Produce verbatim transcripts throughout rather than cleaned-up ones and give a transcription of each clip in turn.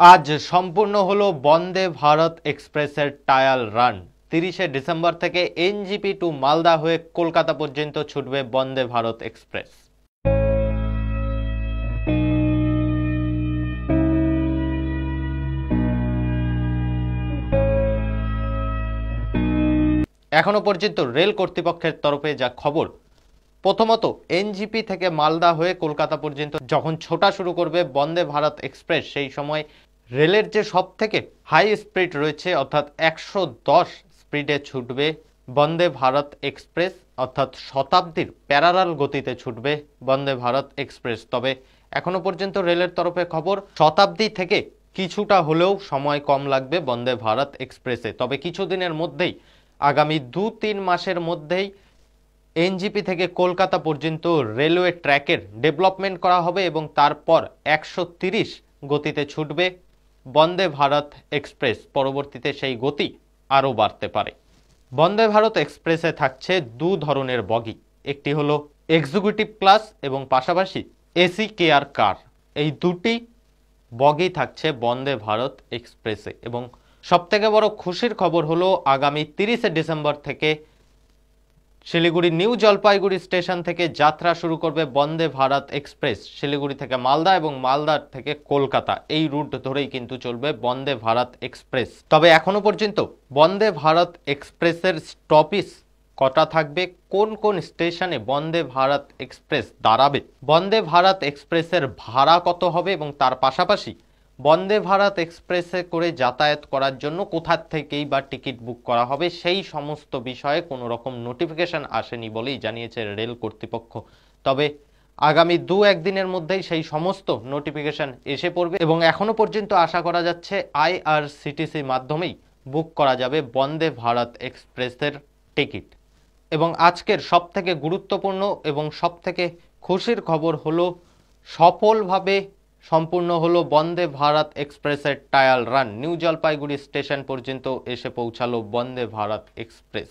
আজ সম্পূর্ণ হলো বন্দে ভারত এক্সপ্রেসের ট্রায়াল রান। তিরিশে ডিসেম্বর থেকে এনজিপি টু মালদা হয়ে কলকাতা পর্যন্ত ছুটবে বন্দে ভারত এক্সপ্রেস। এখনো পর্যন্ত রেল কর্তৃপক্ষের তরফে যা খবর, প্রথমত এনজিপি থেকে মালদা হয়ে কলকাতা পর্যন্ত যখন ছোটা শুরু করবে বন্দে ভারত এক্সপ্রেস, সেই সময় রেলের যে সব থেকে হাই স্পিড রয়েছে অর্থাৎ একশো দশ স্পিডে ছুটবে বন্দে ভারত এক্সপ্রেস, অর্থাৎ শতাব্দীর প্যারালাল গতিতে ছুটবে বন্দে ভারত এক্সপ্রেস। তবে এখনো পর্যন্ত রেলের তরফে খবর, শতাব্দী থেকে কিছুটা হলেও সময় কম লাগবে বন্দে ভারত এক্সপ্রেসে। তবে কিছুদিনের মধ্যেই, আগামী দু তিন মাসের মধ্যেই এনজিপি থেকে কলকাতা পর্যন্ত রেলওয়ে ট্র্যাকের ডেভেলপমেন্ট করা হবে এবং তারপর একশো তিরিশ গতিতে ছুটবে বন্দে ভারত এক্সপ্রেস। পরবর্তীতে সেই গতি আরও বাড়তে পারে। বন্দে ভারত এক্সপ্রেসে থাকছে দু ধরনের বগি, একটি হলো এক্সিকিউটিভ ক্লাস এবং পাশাপাশি এসি কেয়ার কার। এই দুটি বগি থাকছে বন্দে ভারত এক্সপ্রেসে। এবং সবথেকে বড় খুশির খবর হলো, আগামী তিরিশে ডিসেম্বর থেকে শিলিগুড়ি নিউ জলপাইগুড়ি স্টেশন থেকে যাত্রা শুরু করবে বন্দে ভারত এক্সপ্রেস। শিলিগুড়ি থেকে মালদা এবং মালদা থেকে কলকাতা, এই রুট ধরেই কিন্তু চলবে বন্দে ভারত এক্সপ্রেস। তবে এখনো পর্যন্ত বন্দে ভারত এক্সপ্রেসের স্টপেজ কটা থাকবে, কোন কোন স্টেশনে বন্দে ভারত এক্সপ্রেস দাঁড়াবে, বন্দে ভারত এক্সপ্রেসের ভাড়া কত হবে এবং তার পাশাপাশি বন্দে ভারত এক্সপ্রেসে করে যাতায়াত করার জন্য কোথা থেকেই বা টিকিট বুক করা হবে, সেই সমস্ত বিষয়ে কোনো রকম নোটিফিকেশন আসেনি বলেই জানিয়েছে রেল কর্তৃপক্ষ। তবে আগামী দু একদিনের মধ্যেই সেই সমস্ত নোটিফিকেশন এসে পড়বে এবং এখনো পর্যন্ত আশা করা যাচ্ছে আইআরসিটিসি মাধ্যমেই বুক করা যাবে বন্দে ভারত এক্সপ্রেসের টিকিট। এবং আজকের সবথেকে গুরুত্বপূর্ণ এবং সবথেকে খুশির খবর হলো, সফলভাবে সম্পূর্ণ হলো বন্দে ভারত এক্সপ্রেসের trial run. New Jalpaiguri station পর্যন্ত এসে পৌঁছালো বন্দে ভারত এক্সপ্রেস।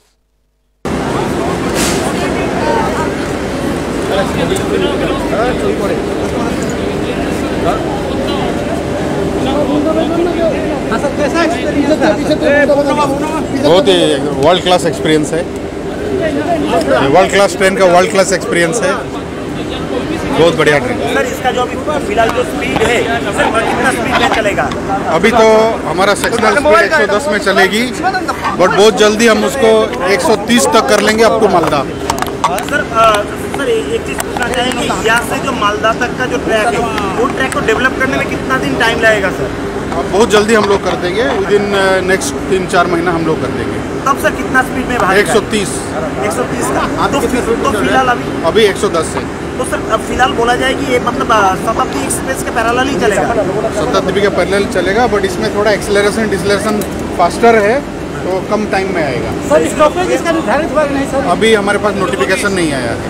बहुत ही वर्ल्ड क्लास एक्सपीरियंस है, वर्ल्ड क्लास ट्रेन का वर्ल्ड क्लास एक्सपीरियंस है, बहुत बढ़िया ट्रेन। सर इसका जो अभी फिलहाल जो स्पीड है, सर कितना स्पीड में चलेगा? अभी तो हमारा सेक्शनल स्पीड एक सौ दस में चलेगी, बट बहुत जल्दी हम उसको एक सौ तीस तक कर लेंगे अप टू मालदा। सर आ, सर एक चीज़ पूछना चाहेंगे, यहाँ से जो मालदा तक का जो ट्रैक है, वो ट्रैक को डेवलप करने में कितना दिन टाइम लगेगा सर? अब बहुत जल्दी हम लोग कर देंगे, विद इन नेक्स्ट तीन चार महीना हम लोग कर देंगे। तब सर कितना स्पीड में भागेगा? एक सौ तीस एक सौ तीस का तो, तो फिलहाल अभी अभी एक सौ दस है। तो सर अब फिलहाल बोला जाए कि ये मतलब शताब्दी एक्सप्रेस के पैरेलल ही चलेगा? शताब्दी के पैरेलल चलेगा, बट इसमें थोड़ा एक्सेलरेशन डिसलेशन फास्टर है, तो कम टाइम में आएगा। सर स्टॉपेज इसका निर्धारित हुआ नहीं सर? अभी हमारे पास नोटिफिकेशन नहीं आया है,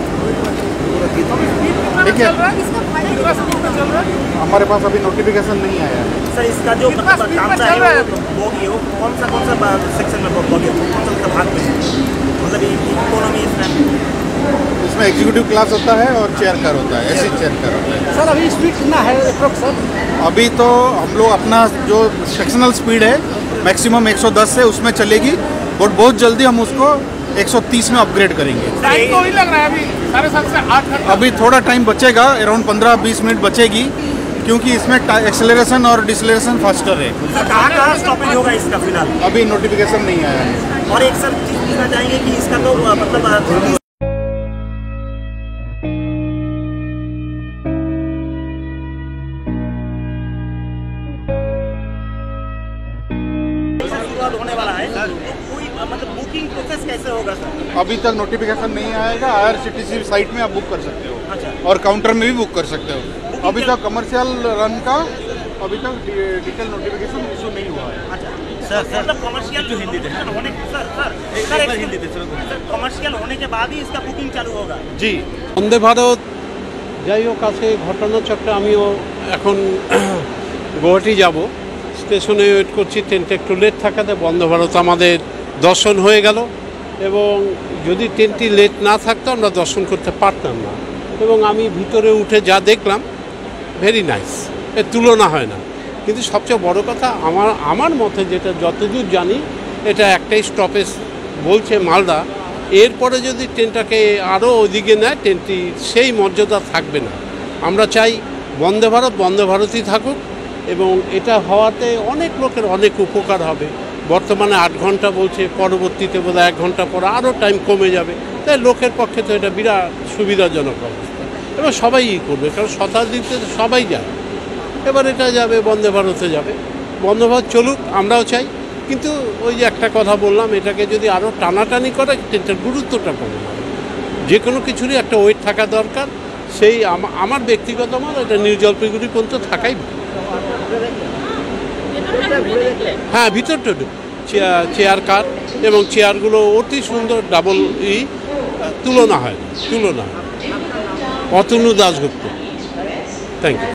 ठीक है, हमारे पास अभी नोटिफिकेशन नहीं आया है। सर इसका जो मतलब काम सा है वो वो कौन सा कौन सा सेक्शन में बोगी, कौन सा भाग में, मतलब इकोनॉमी इसमें इसमें एग्जीक्यूटिव क्लास होता है और चेयर कार होता है, ऐसी चेयर कार होता है। सर अभी स्पीड कितना है अप्रोक्स सर? अभी तो हम लोग अपना जो सेक्शनल स्पीड है मैक्सिमम एक सौ दस है, उसमें चलेगी, बट बहुत जल्दी हम उसको एक सौ तीस में अपग्रेड करेंगे। टाइम तो ही लग रहा है अभी साढ़े सात से आठ घंटे। अभी थोड़ा टाइम बचेगा, अराउंड पंद्रह बीस मिनट बचेगी, क्योंकि इसमें एक्सेलरेशन और डिसलेशन फास्टर है। कहाँ कहाँ स्टॉपेज होगा इसका फिलहाल? अभी नोटिफिकेशन नहीं आया है। और एक सर चीज़ पूछना चाहेंगे कि इसका तो मतलब होने वाला है, तो कोई मतलब बुकिंग प्रोसेस कैसे होगा सर? अभी तक नोटिफिकेशन नहीं आएगा, आईआरसीटीसी साइट में आप बुक कर सकते हो। अच्छा। और काउंटर में भी बुक कर सकते हो। अभी तक कमर्शियल रन का अभी तक डिटेल नोटिफिकेशन इशू नहीं हुआ है। अच्छा सर मतलब कमर्शियल जो हिंदी होने sir sir sir Hindi sir commercial होने के बाद ही इसका बुकिंग चालू होगा? जी। বন্দে ভারত যাই হোক, আছে ঘটনাচক্রে আমিও এখন গুয়াহাটি যাব, স্টেশনে ওয়েট করছি, ট্রেনটা একটু লেট থাকাতে বন্দে ভারত আমাদের দর্শন হয়ে গেল। এবং যদি ট্রেনটি লেট না থাকতো আমরা দর্শন করতে পারতাম না। এবং আমি ভিতরে উঠে যা দেখলাম, ভেরি নাইস, এর তুলনা হয় না। কিন্তু সবচেয়ে বড় কথা আমার আমার মতে যেটা যতদূর জানি এটা একটাই স্টপেজ বলছে মালদা, এরপরে যদি ট্রেনটাকে আরও ওদিকে নেয় ট্রেনটি সেই মর্যাদা থাকবে না। আমরা চাই বন্দে ভারত বন্দে ভারতই থাকুক এবং এটা হওয়াতে অনেক লোকের অনেক উপকার হবে। বর্তমানে আট ঘন্টা বলছে, পরবর্তীতে বোধ হয় এক ঘন্টা পরে আরও টাইম কমে যাবে, তাই লোকের পক্ষে তো এটা বিরাট সুবিধাজনক অবস্থা এবং সবাই করবে, কারণ শতাব্দীতে তো সবাই যায়। এবার এটা যাবে বন্দে ভারতে যাবে, বন্দে ভারত চলুক আমরাও চাই, কিন্তু ওই যে একটা কথা বললাম এটাকে যদি আরও টানাটানি করে ট্রেনটার গুরুত্বটা কমে যাবে। যে কোনো কিছুরই একটা ওয়েট থাকা দরকার, সেই আমার ব্যক্তিগত মত এটা নিউ জলপাইগুড়ি পর্যন্ত থাকাই ভালো। হ্যাঁ, ভিতরটা চেয়ার চেয়ার কার এবং চেয়ারগুলো অতি সুন্দর, ডাবল ই, তুলনা হয় তুলনা হয় অতনু দাশগুপ্ত। Thank you.